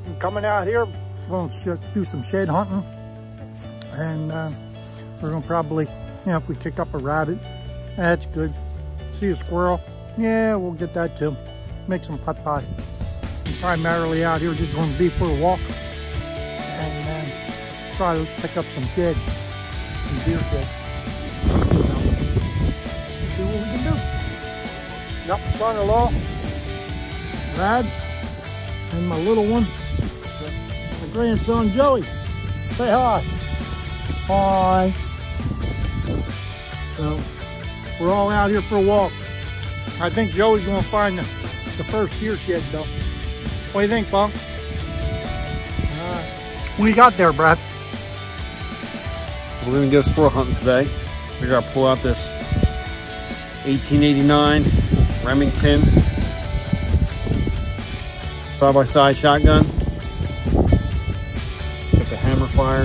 I'm coming out here, going to do some shed hunting. And we're going to probably, if we kick up a rabbit, that's good. See a squirrel, yeah, we'll get that too. Make some putt-putt. I'm primarily out here just going to be for a walk. And try to pick up some sheds, some deer sheds. See what we can do. Got my son-in-law, Brad, and my little one, my grandson Joey. Say hi. Hi. So we're all out here for a walk. I think Joey's going to find the first deer shed though. What do you think, Bunk? What do you got there, Brad? We're going to go squirrel hunting today. We're going to pull out this 1889 Remington side-by-side shotgun. Got the hammer fire.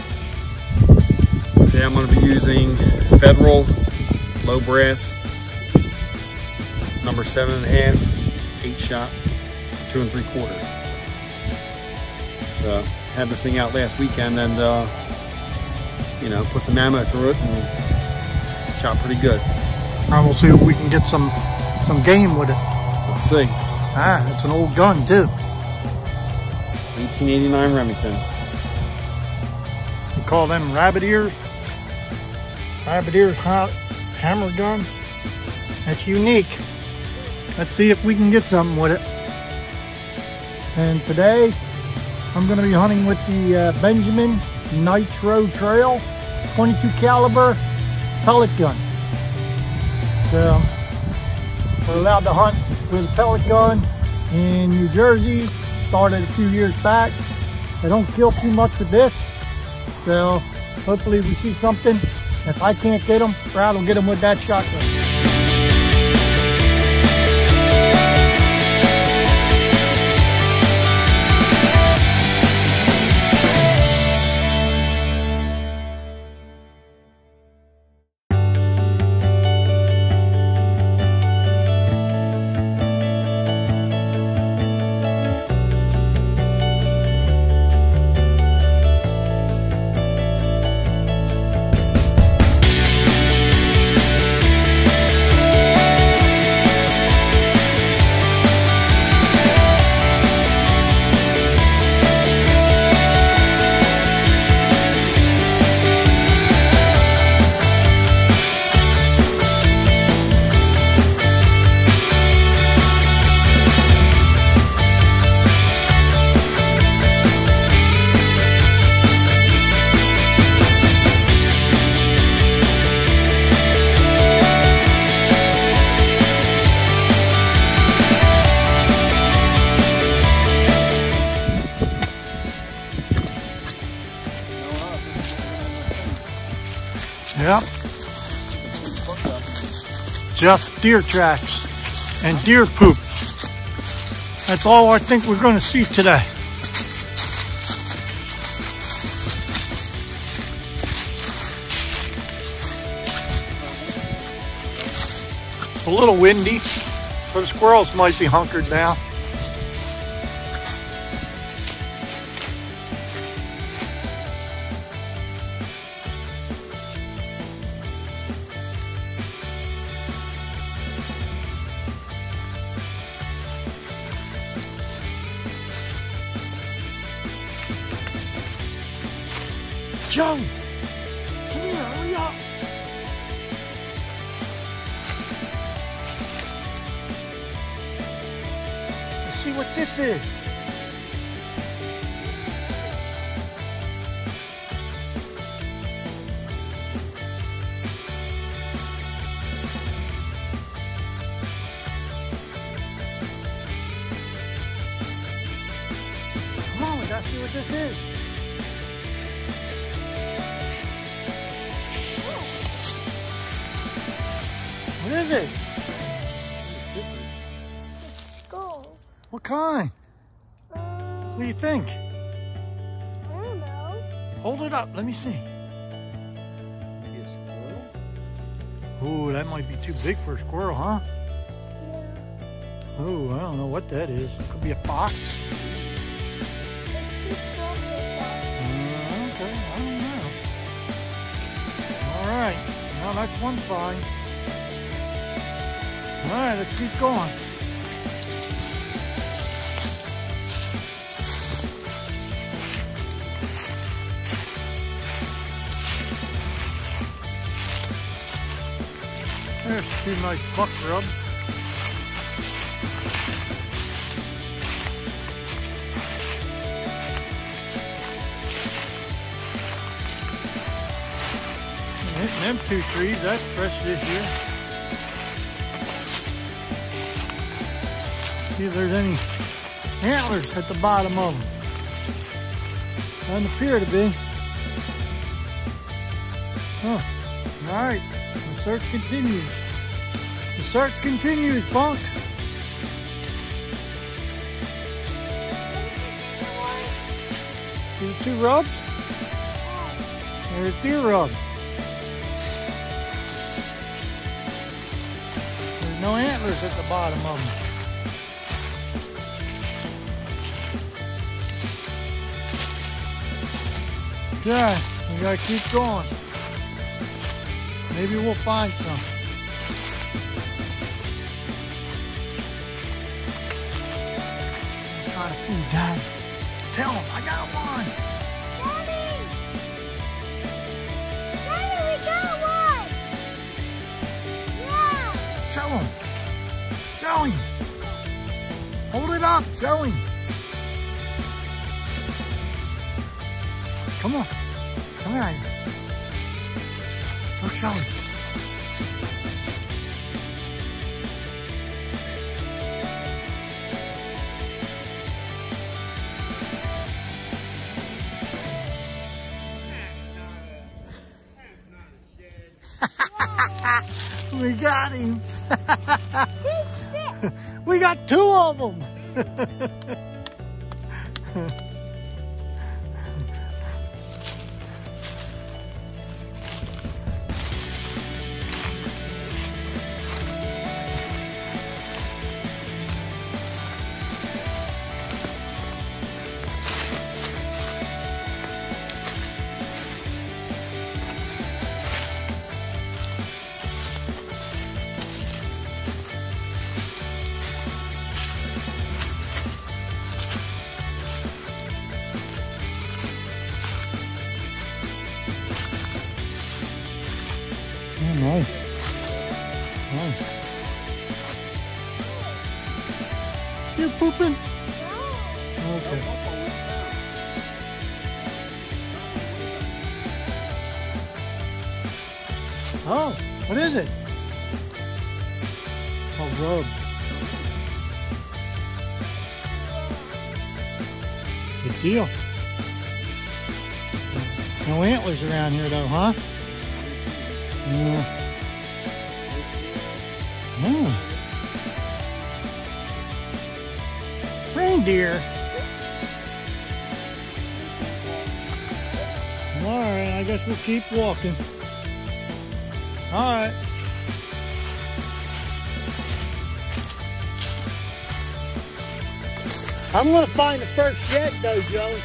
Today I'm going to be using Federal low brass number 7.5 8-shot 2 3/4. So had this thing out last weekend and you know, put some ammo through it and shot pretty good. And we'll see if we can get some game with it. Let's see. Ah, it's an old gun too. 1889 Remington. You call them rabbit ears? Rabbit ears hammer gun. That's unique. Let's see if we can get something with it. And today I'm going to be hunting with the Benjamin Nitro Trail 22 caliber pellet gun. So we're allowed to hunt with a pellet gun in New Jersey. Started a few years back. They don't kill too much with this. So hopefully we see something. If I can't get them, Brad will get them with that shotgun. Yep. Just deer tracks and deer poop. That's all I think we're going to see today. It's a little windy, so the squirrels might be hunkered down. Joe, come here, hurry up. Let's see what this is. Come on, we gotta see what this is. What is it? Skull. What kind? What do you think? I don't know. Hold it up, let me see. Ooh, that might be too big for a squirrel, huh? Yeah. Ooh, I don't know what that is. It could be a fox. Well, that's one find. All right, let's keep going. There's two nice buck rubs. Hitting them 2 trees, that's fresh this year. See if there's any antlers at the bottom of them. Doesn't appear to be. Huh. All right, the search continues. The search continues, Bunk. See the 2 rubs? There's a deer rub. There's no antlers at the bottom of them. Okay, we gotta keep going. Maybe we'll find some. I'm trying to fool Dad. Tell him I got one. Daddy! Daddy, we got one! Yeah! Show him. Show him. Hold it up. Show him. Come on. Come here. Go show him. We got him. We got 2 of them. Oh, nice. Nice. You pooping? Okay. Oh, what is it? A rub. Good deal. No antlers around here though, huh? Yeah. No. Reindeer. All right, I guess we'll keep walking. All right. I'm gonna find the first shed though, Joey.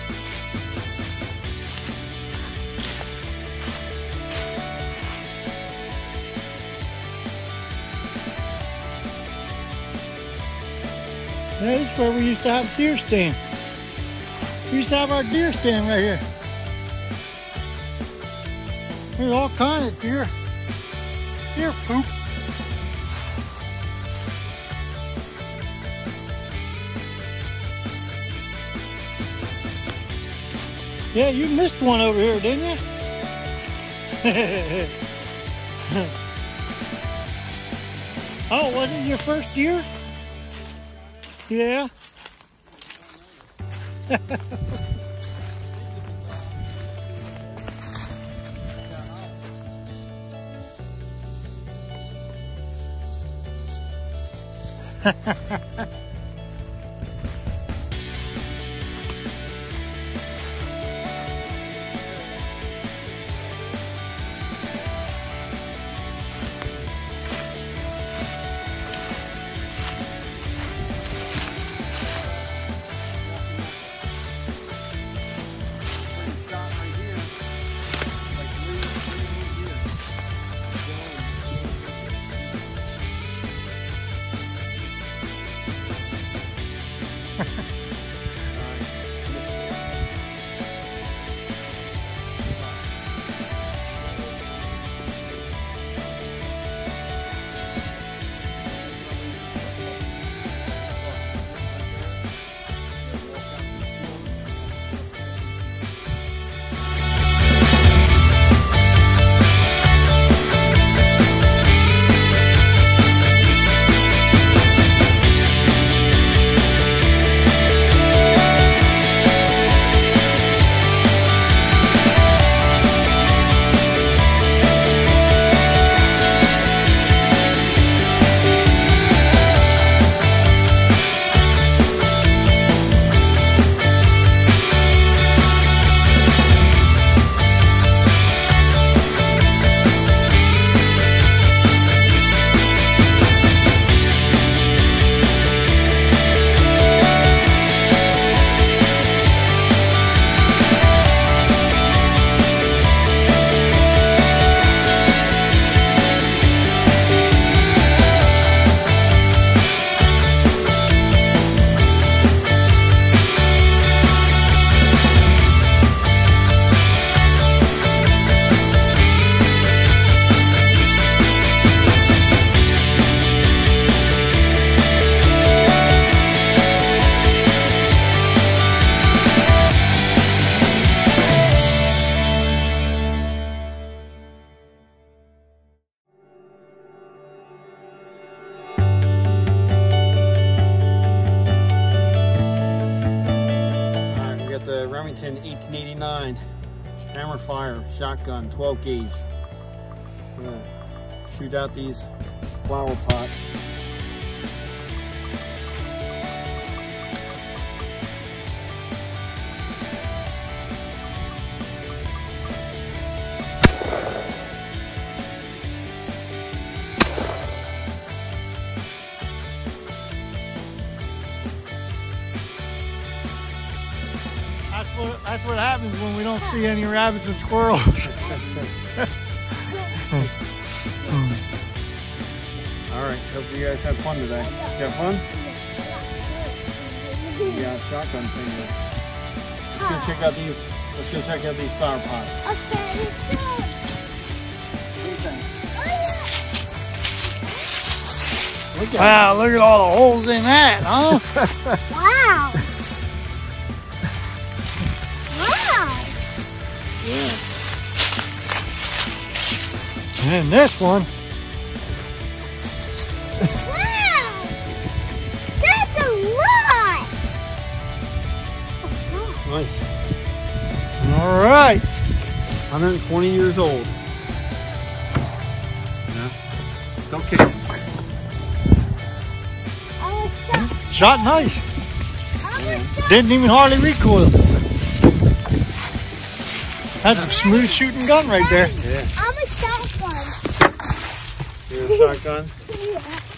Yeah, this is where we used to have a deer stand. We used to have our deer stand right here. There's all kinds of deer poop. Yeah, you missed one over here, didn't you? Oh, was it your first year? Yeah. got the Remington 1889 hammer fire shotgun, 12 gauge. I'm gonna shoot out these flower pots. That's what happens when we don't see any rabbits and squirrels. All right, hope you guys had fun today. You have fun? Yeah, shotgun thing. Let's go check out these. Let's go check out these flower pots. Okay, let's go. Wow, look at all the holes in that, huh? Wow. Yeah. And this one. Wow! That's a lot! Nice. All right. 120 years old. Yeah. Still kicking. Shot nice. Didn't even hardly recoil. That's a smooth shooting gun right there. Yeah. I'm a shotgun. You're a shotgun? Yeah.